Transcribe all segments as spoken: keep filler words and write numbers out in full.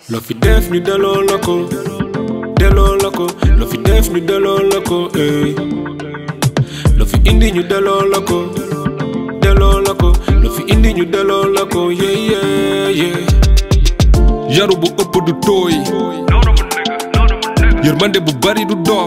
Lo fi def ñu delloo la ko, delloo la ko. Lo fi def ñu delloo la ko, ey. Lo fi indi ñu delloo la ko, delloo la ko. Lo fi indi ñu delloo la ko, yeah yeah yeah. Yaru bu ëpp du tooy, yërmande bu bari du doof.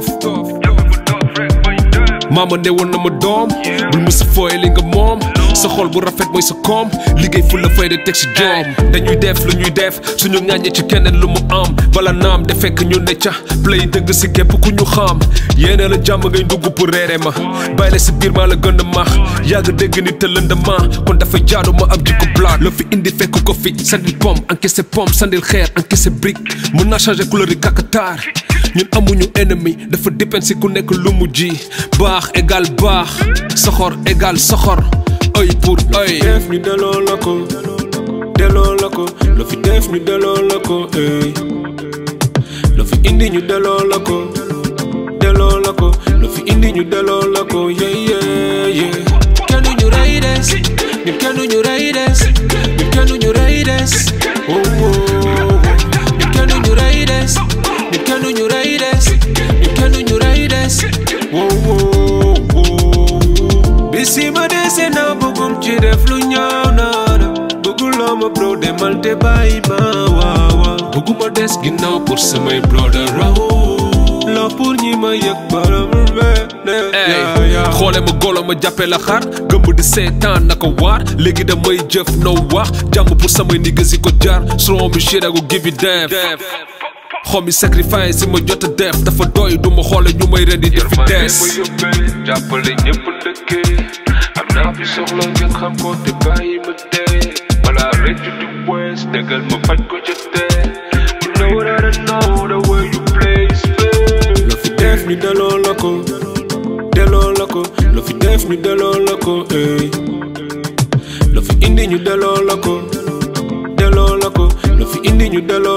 Mama ne woon na ma doom, bul musa fooy li nga moom. Sa xol bu rafet mooy sa koom, liggéey fu la fay de teg si joom. Dañuy def lu ñuy def, suñu ñaañee ci keneen lu mu am. Bala naam de fekk ñu ne ca play dëgg si képp ku ñu xam. Yéene la jàmm ngay dugg pour reere ma, bàyyi la si biir maa la gën a max. Yàgg dégg ni te lëndama, kon dafa jaadu ma ab jikko black. La fi indi fekk ko fi, sandil pomme, encaissé pomme, sandil xeer, encaissé brique. Mën naa changer couleur yi kakataar. Ñun amuñu ennemi, dafa dépend si ku nekk lu mu ji. Baax égal baax, soxor égal soxor. Oy pour oy. Def ñu delloo la ko, delloo la ko. Lo fi def ñu delloo la ko, ey. Lo fi indi ñu delloo la ko, delloo la ko. Lo fi indi ñu delloo la ko, yeah yeah yeah. Kenn ñu rey des, ñun kenn ñu rey des, ñun kenn ñu rey des. Oh oh, ñun kenn ñu rey des, ñun kenn ñu rey des, ñun kenn ñu rey des. Oh oh oh. Bisi ma dese na bëggum ci def lu ñaaw naana. Bëgguloo ma bro demal te bàyyi ma waawa. Bëgguma des ginnaaw pour samay brother raw. Loo pour ñi ma yëg baram bene. Ey xoole ma golo ma jàppe la xar, gëmb di seetaan naka waar. Léegi damay jëf no wax, jàmm pour samay niggas yi ko jaar. Strong me shit I go give you damn. Xomi sacrifice yi ma jot a def dafa doy du ma xoole ñu may rendi di fi des. Jàppale ñëpp dëkkee, am naa fi soxla ngeen xam ko te bàyyi ma dee. Balaa rek ju di wees dëggal ma faj ko jotee. You know that I know the way you play is fair. Lo fi def ñu delloo la ko, delloo la ko. Lo fi def ñu delloo la ko, ey. Lo fi indi ñu delloo la ko, delloo la ko. Lo fi indi ñu delloo